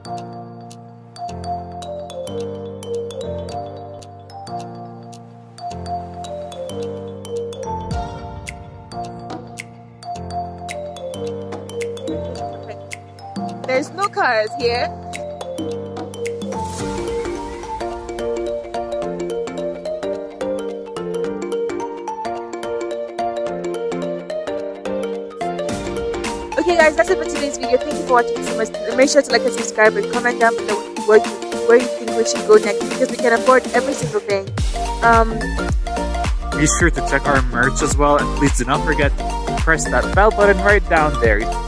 There's no cars here. Okay guys, that's it for today's video. Thank you for watching so much. Make sure to like and subscribe and comment down below where you think we should go next, because we can afford every single thing. Be sure to check our merch as well, and please do not forget to press that bell button right down there.